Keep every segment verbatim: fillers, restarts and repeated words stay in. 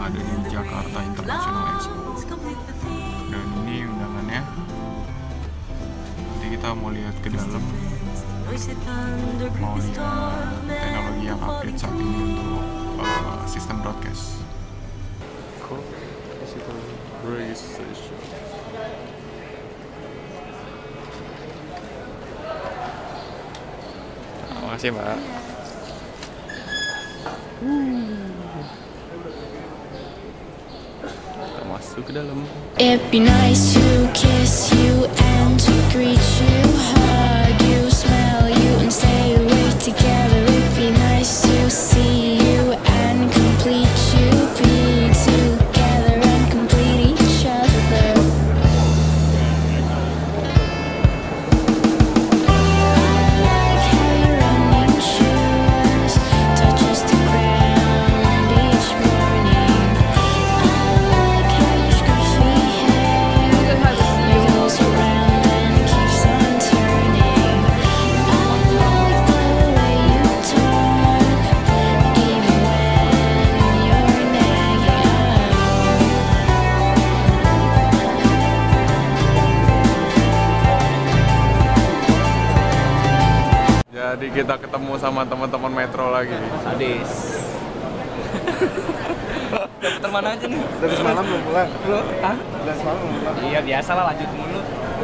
ada di Jakarta International Expo. Dan ini undangannya. Nanti kita mau lihat ke dalam, mau lihat teknologi yang update saat ini untuk uh, sistem broadcast. Cool. Registration. Terima kasih, Mbak. Kita masuk ke dalam. It'd be nice to kiss you and to greet you, hug you, smell you and stay awake together. It'd be nice to see you and complete you, be together and complete each other. I like how your running shoes touches the ground each morning. I like how your scruffy hair wiggles around and keeps on turning. I like the way you talk, even when you're nagging. Jadi kita ketemu sama teman-teman Metro lagi. Sadis. Udah putar mana aja nih? Dari semalam belum pulang. Bro, hah? Dari semalam belum pulang. Iya biasa lah, lanjut mulu.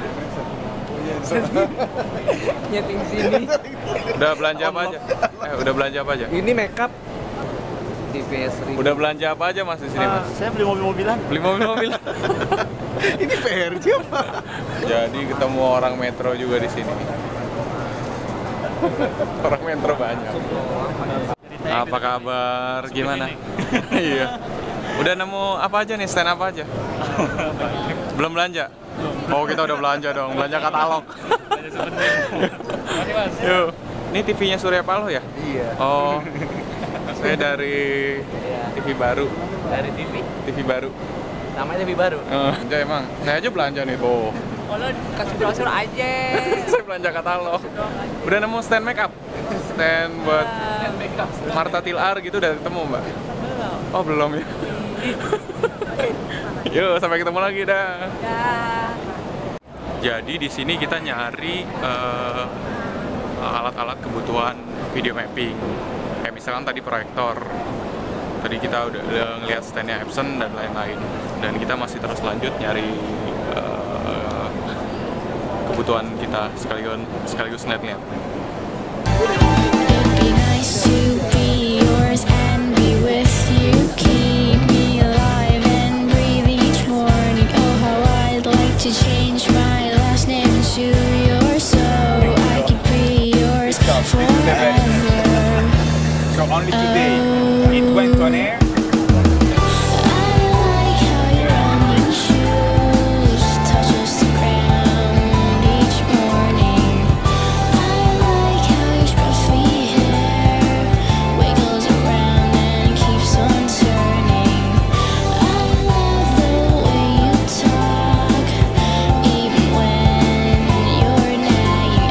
Nyeting sini. Udah belanja apa aja? Eh, udah belanja apa aja? Ini makeup. T V S ring. Udah belanja apa aja Mas di sini, Mas? Saya beli mobil-mobilan. Beli mobil-mobilan. Ini P R J apa? Jadi ketemu orang Metro juga di sini. Orang Metro banyak. Apa kabar? Gimana? Iya. Udah nemu apa aja nih? Stand apa aja? Belum belanja? Oh, kita udah belanja dong. Belanja katalog. Yuk. Ini T V-nya Surya Paloh ya? Iya. Oh. Saya dari T V baru. Dari T V. T V baru. Namanya T V baru. Eh, belanja emang. Saya aja belanja nih, tuh. Oh, lo kasih brosur aja. Saya belanja katalog. Udah nemu stand makeup? Stand buat Makeup. Marta Tilar gitu udah ketemu, Mbak? Oh, belum ya? Yuk, sampai ketemu lagi dah. Jadi di sini kita nyari eh, alat-alat kebutuhan video mapping. Kayak misalkan tadi proyektor. Tadi kita udah, udah ngeliat standnya Epson dan lain-lain. Dan kita masih terus lanjut nyari eh, kebutuhan kita sekaligus sekaligus net-net. It'd be nice to be yours and be with you, keep me alive and breathing each morning. Oh, how I'd like to change my last name to yours so I could be yours forever. So only today it went on air. I like how your running shoes touches the ground each morning. I like how your scruffy hair wiggles around and keeps on turning. I love the way you talk, even when you're nagging.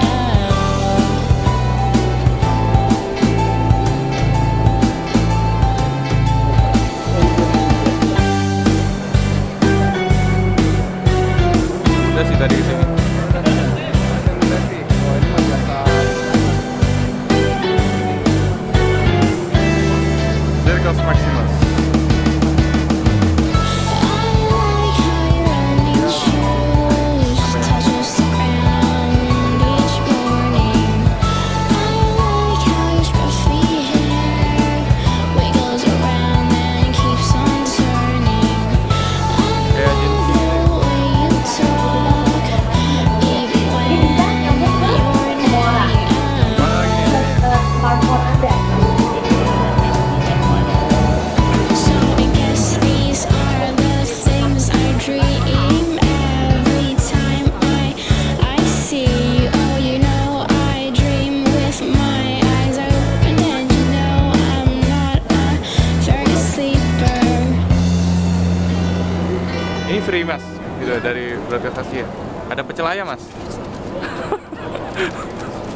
Udah sih tadi sini. Zircos Maximus. I like how your running shoes touches the ground each morning. I like how your scruffy hair wiggles around and keeps on turning. I Ya, jadi love the way you talk, even when you're nagging. mana lagi nih? So I guess these are the things I dream every time I I see you. Oh, you know I dream with my eyes open, and you know I'm not a very sleeper. Ini free Mas, gitu dari broadcast Asia. Ada pecel ayam Mas.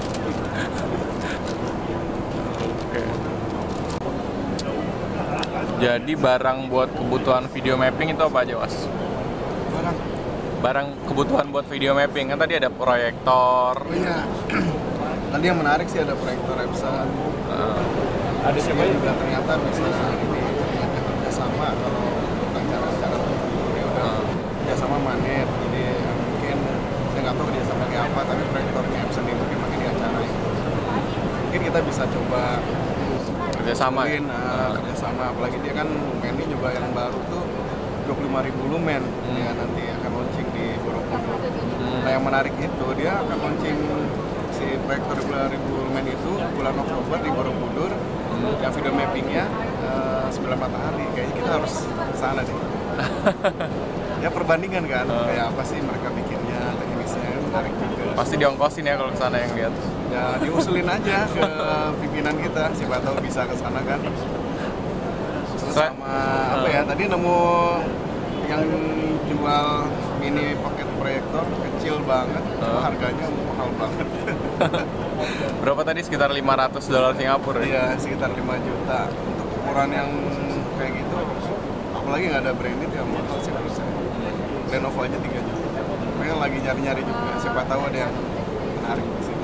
Oke. Jadi barang buat kebutuhan video mapping itu apa aja, Was? Barang. Barang kebutuhan buat video mapping, kan tadi ada proyektor. Oh iya. Tadi yang menarik sih ada proyektor Epson. Uh, Ada siapa ya? juga ternyata bisa ini ternyata kerjasama kalau tentang cara-cara tertentu dia udah uh, kerjasama Manet. Jadi mungkin saya nggak tahu kerjasama kayak apa, tapi proyektornya Epson ini mungkin pakai di acara ini. Mungkin kita bisa coba kerjasama ya? Mungkin, uh, kerjasama, apalagi dia kan lumennya juga yang baru tuh dua puluh lima ribu lumen. Hmm. Dia nanti akan launching di Borobudur. Hmm. Nah yang menarik itu dia akan launching si proyektor dua puluh lima ribu lumen itu bulan Oktober di Borobudur. Hmm. Yang video mappingnya uh, sembilan matahari. Kayaknya kita harus sana deh. Ya perbandingan kan, Uh. kayak apa sih mereka bikinnya, teknisnya menarik juga. Pasti diongkosin ya kalau kesana yang lihat. Ya diusulin aja ke pimpinan kita, siapa tahu bisa ke sana kan. Terus Sa- sama apa ya? Tadi nemu yang jual mini pocket proyektor kecil banget, Uh. harganya mahal banget. Berapa tadi? Sekitar lima ratus dolar Singapura ya? Iya, sekitar lima juta. Untuk ukuran yang kayak gitu, apalagi nggak ada branded ya mahal sih menurut saya. Lenovo aja tiga juta. Makanya lagi nyari-nyari juga, siapa tahu ada yang menarik di sini.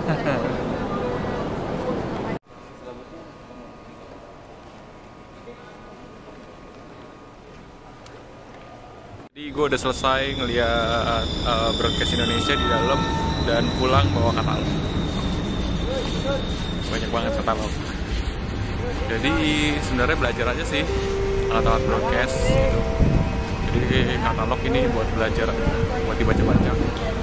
Jadi gue udah selesai ngeliat uh, broadcast Indonesia di dalam dan pulang bawa katalog. Banyak banget katalog. Jadi sebenarnya belajar aja sih alat-alat broadcast gitu. Jadi katalog ini buat belajar, buat dibaca-baca.